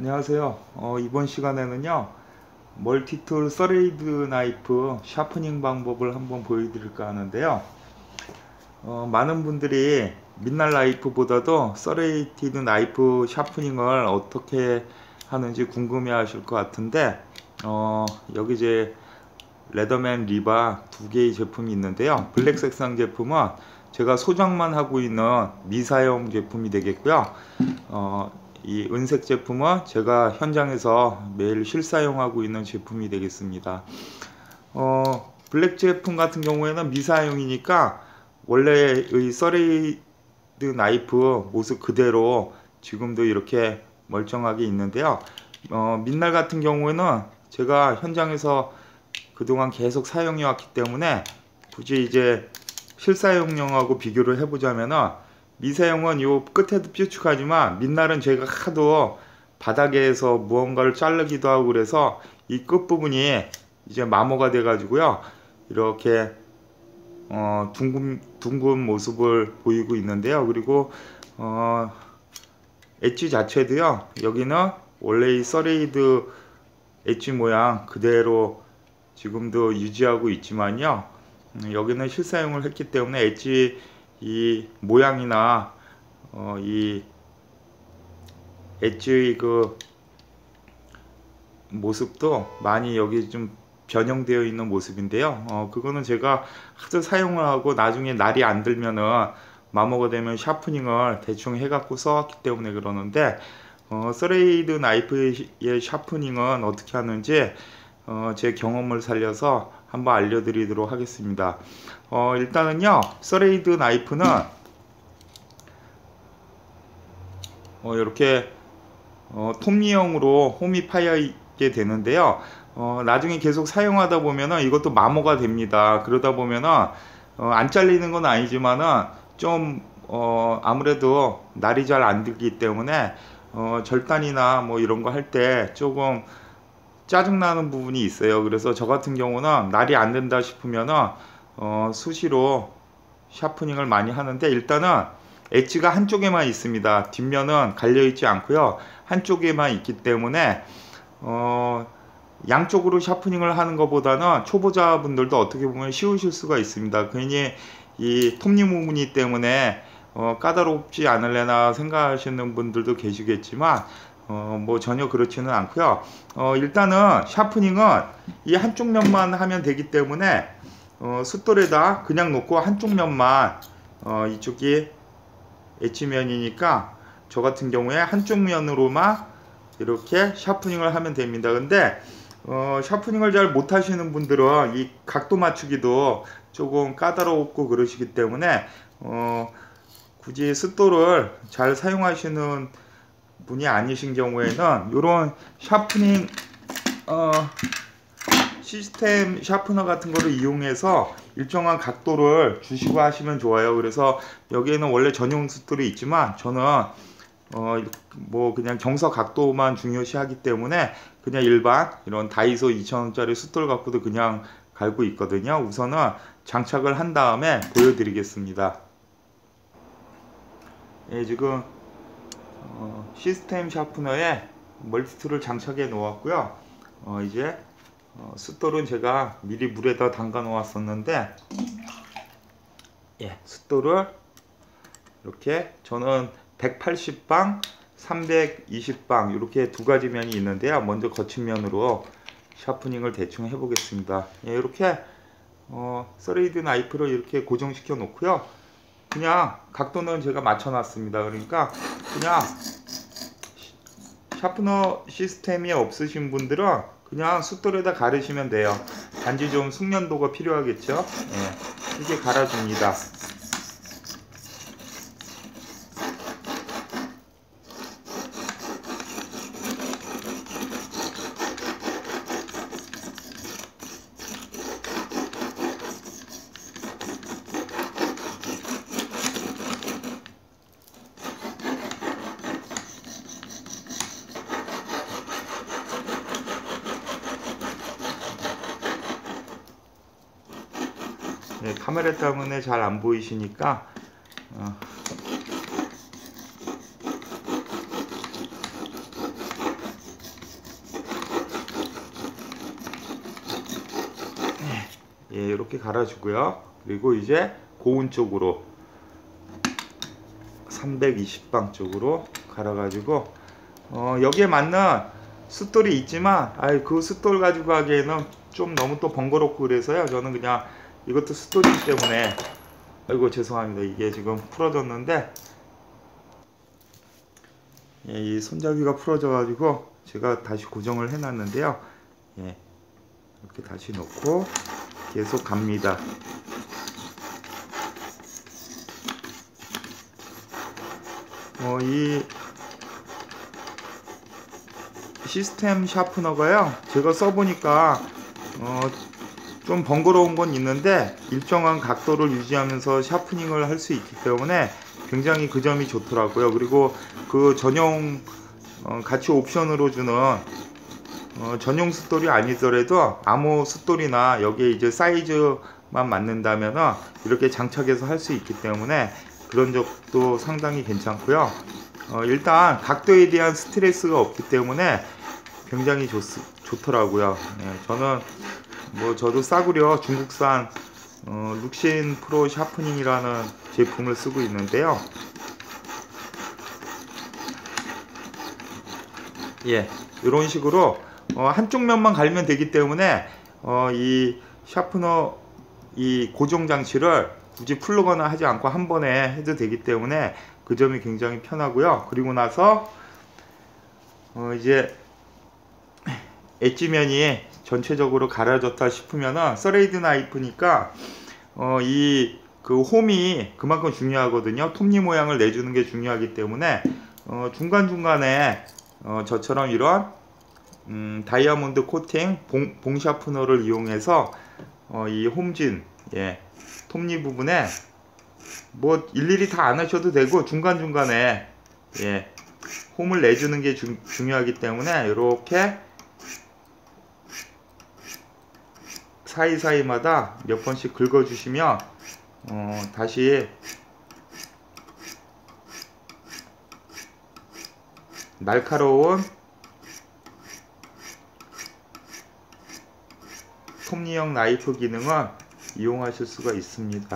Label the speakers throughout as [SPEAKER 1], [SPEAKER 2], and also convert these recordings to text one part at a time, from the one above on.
[SPEAKER 1] 안녕하세요. 이번 시간에는요, 멀티툴 서레이드 나이프 샤프닝 방법을 한번 보여드릴까 하는데요. 많은 분들이 민날 나이프보다도 서레이티드 나이프 샤프닝을 어떻게 하는지 궁금해 하실 것 같은데, 여기 이제 레더맨 리바 두 개의 제품이 있는데요. 블랙 색상 제품은 제가 소장만 하고 있는 미사용 제품이 되겠고요. 이 은색 제품은 제가 현장에서 매일 실사용하고 있는 제품이 되겠습니다. 블랙 제품 같은 경우에는 미사용이니까 원래의 서레이드 나이프 모습 그대로 지금도 이렇게 멀쩡하게 있는데요. 민날 같은 경우에는 제가 현장에서 그동안 계속 사용해 왔기 때문에 굳이 이제 실사용용하고 비교를 해보자면은, 미사용은 요 끝에도 뾰족하지만 민날은 제가 하도 바닥에서 무언가를 자르기도 하고 그래서 이 끝부분이 이제 마모가 돼 가지고요, 이렇게 둥근 모습을 보이고 있는데요. 그리고 엣지 자체도요, 여기는 원래 이 서레이드 엣지 모양 그대로 지금도 유지하고 있지만요, 여기는 실사용을 했기 때문에 엣지 이 모양이나 이 엣지의 그 모습도 많이 여기 좀 변형되어 있는 모습인데요. 그거는 제가 하도 사용을 하고 나중에 날이 안 들면은 마모가 되면 샤프닝을 대충 해갖고 써왔기 때문에 그러는데, 서레이드 나이프의 샤프닝은 어떻게 하는지 제 경험을 살려서 한번 알려드리도록 하겠습니다. 일단은요, 서레이드 나이프는 이렇게 톱니형으로 홈이 파여 있게 되는데요. 나중에 계속 사용하다 보면은 이것도 마모가 됩니다. 그러다 보면은 안 잘리는 건 아니지만은 좀 아무래도 날이 잘 안 들기 때문에 절단이나 뭐 이런 거 할 때 조금 짜증나는 부분이 있어요. 그래서 저 같은 경우는 날이 안 된다 싶으면은 수시로 샤프닝을 많이 하는데, 일단은 엣지가 한쪽에만 있습니다. 뒷면은 갈려 있지 않고요, 한쪽에만 있기 때문에 양쪽으로 샤프닝을 하는 것보다는 초보자분들도 어떻게 보면 쉬우실 수가 있습니다. 괜히 이 톱니 부분이 때문에 까다롭지 않을래나 생각하시는 분들도 계시겠지만 뭐 전혀 그렇지는 않고요. 일단은 샤프닝은 이 한쪽 면만 하면 되기 때문에 숫돌에다 그냥 놓고 한쪽 면만, 이쪽이 엣지면이니까 저 같은 경우에 한쪽 면으로만 이렇게 샤프닝을 하면 됩니다. 근데 샤프닝을 잘 못하시는 분들은 이 각도 맞추기도 조금 까다롭고 그러시기 때문에 굳이 숫돌을 잘 사용하시는 분이 아니신 경우에는 이런 샤프닝 시스템 샤프너 같은 거를 이용해서 일정한 각도를 주시고 하시면 좋아요. 그래서 여기에는 원래 전용 숫돌이 있지만 저는 뭐 그냥 경사 각도만 중요시 하기 때문에 그냥 일반 이런 다이소 2,000원짜리 숫돌 갖고도 그냥 갈고 있거든요. 우선은 장착을 한 다음에 보여드리겠습니다. 예, 지금 시스템 샤프너에 멀티툴을 장착해 놓았고요. 이제 숫돌은 제가 미리 물에다 담가 놓았었는데, 예, 숫돌을 이렇게 저는 180방 320방 이렇게 두 가지 면이 있는데요. 먼저 거친 면으로 샤프닝을 대충 해 보겠습니다. 예, 이렇게 서레이드 나이프로 이렇게 고정시켜 놓고요, 그냥 각도는 제가 맞춰 놨습니다. 그러니까 그냥 샤프너 시스템이 없으신 분들은 그냥 숫돌에다 가르시면 돼요. 단지 좀 숙련도가 필요하겠죠. 예, 이렇게 갈아줍니다. 네, 카메라 때문에 잘 안 보이시니까 이렇게 갈아주고요. 그리고 이제 고운 쪽으로 320방 쪽으로 갈아가지고 여기에 맞는 숫돌이 있지만 그 숫돌 가지고 하기에는 좀 너무 또 번거롭고 그래서요. 저는 그냥 이것도 숫돌이기 때문에 아이고 죄송합니다. 이게 지금 풀어졌는데 이 손잡이가 풀어져 가지고 제가 다시 고정을 해 놨는데요. 이렇게 다시 놓고 계속 갑니다. 이 시스템 샤프너가요, 제가 써보니까 좀 번거로운 건 있는데 일정한 각도를 유지하면서 샤프닝을 할 수 있기 때문에 굉장히 그 점이 좋더라고요. 그리고 그 전용 같이 옵션으로 주는 전용 숫돌이 아니더라도 아무 숫돌이나 여기에 이제 사이즈만 맞는다면 이렇게 장착해서 할 수 있기 때문에 그런 적도 상당히 괜찮고요. 일단 각도에 대한 스트레스가 없기 때문에 굉장히 좋더라고요. 저는 저도 싸구려 중국산 룩신 프로 샤프닝이라는 제품을 쓰고 있는데요. 이런 식으로 한쪽 면만 갈면 되기 때문에 이 샤프너 이 고정 장치를 굳이 풀거나 하지 않고 한 번에 해도 되기 때문에 그 점이 굉장히 편하고요. 그리고 나서 이제 엣지면이 전체적으로 갈아졌다 싶으면은 서레이드 나이프니까 이 그 홈이 그만큼 중요하거든요. 톱니 모양을 내주는 게 중요하기 때문에 중간중간에 저처럼 이런 다이아몬드 코팅 봉 샤프너를 이용해서 이 홈진 톱니 부분에 일일이 다 안 하셔도 되고 중간중간에 홈을 내주는 게 중요하기 때문에 이렇게 사이사이마다 몇 번씩 긁어주시면 다시 날카로운 톱니형 나이프 기능을 이용하실 수가 있습니다.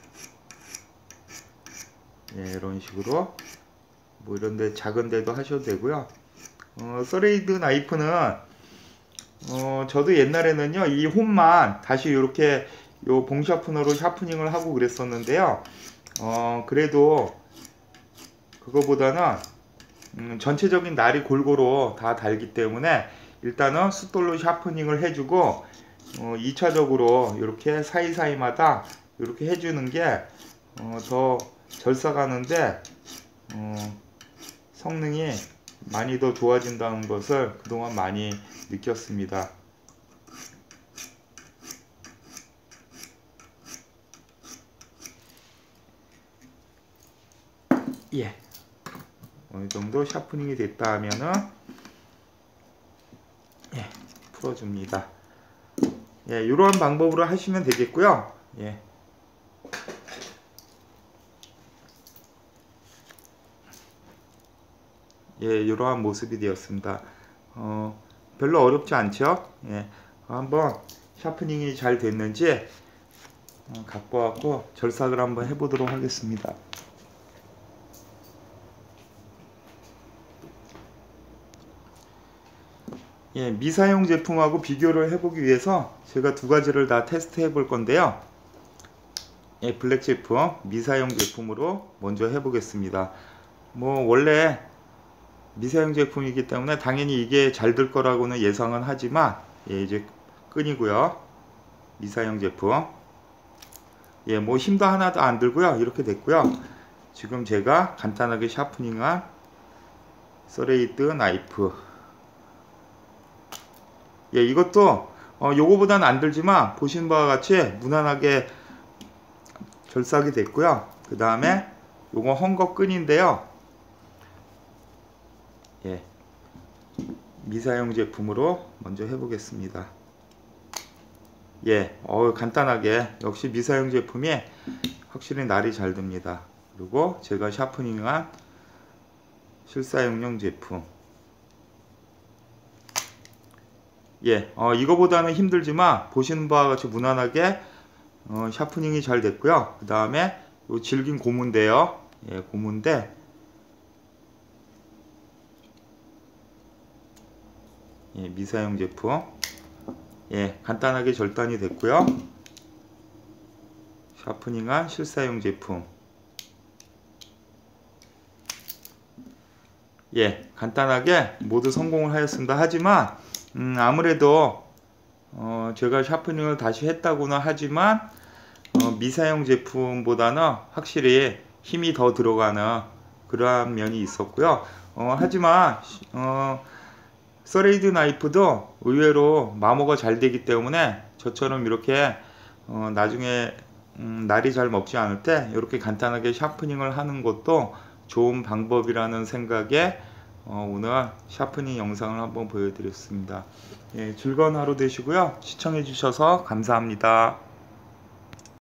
[SPEAKER 1] 이런 식으로 이런데 작은데도 하셔도 되고요. 서레이드 나이프는 저도 옛날에는요 이 홈만 다시 이렇게 요 봉 샤프너로 샤프닝을 하고 그랬었는데요. 그래도 그거보다는 전체적인 날이 골고루 다 달기 때문에 일단은 숫돌로 샤프닝을 해주고 2차적으로 이렇게 사이사이마다 이렇게 해주는 게 더 절삭하는데 성능이 많이 더 좋아진다는 것을 그동안 많이 느꼈습니다. 어느 정도 샤프닝이 됐다 하면은 풀어줍니다. 이러한 방법으로 하시면 되겠고요. 이러한 모습이 되었습니다. 별로 어렵지 않죠? 한번 샤프닝이 잘 됐는지 갖고 와서 절삭을 한번 해보도록 하겠습니다. 미사용 제품하고 비교를 해보기 위해서 제가 두 가지를 다 테스트 해볼 건데요. 블랙 제품, 미사용 제품으로 먼저 해보겠습니다. 원래 미사용 제품이기 때문에 당연히 이게 잘 될 거라고는 예상은 하지만 이제 끈이고요. 미사용 제품. 힘도 하나도 안 들고요. 이렇게 됐고요. 지금 제가 간단하게 샤프닝한 서레이드 나이프. 이것도 요거보다는 안 들지만 보시는 바와 같이 무난하게 절삭이 됐고요. 그 다음에 요거 헝거 끈인데요. 미사용 제품으로 먼저 해보겠습니다. 간단하게 역시 미사용 제품이 확실히 날이 잘 듭니다. 그리고 제가 샤프닝한 실사용용 제품. 이거보다는 힘들지만 보시는 바와 같이 무난하게 샤프닝이 잘 됐고요. 그 다음에 요 질긴 고무인데요. 예, 고무인데 예, 미사용 제품. 예, 간단하게 절단이 됐고요. 샤프닝한 실사용 제품. 예, 간단하게 모두 성공을 하였습니다. 하지만 아무래도 제가 샤프닝을 다시 했다고는 하지만 미사용 제품보다는 확실히 힘이 더 들어가는 그러한 면이 있었고요. 하지만 서레이드 나이프도 의외로 마모가 잘 되기 때문에 저처럼 이렇게 나중에 날이 잘 먹지 않을 때 이렇게 간단하게 샤프닝을 하는 것도 좋은 방법이라는 생각에 오늘 샤프닝 영상을 한번 보여드렸습니다. 예, 즐거운 하루 되시고요. 시청해 주셔서 감사합니다.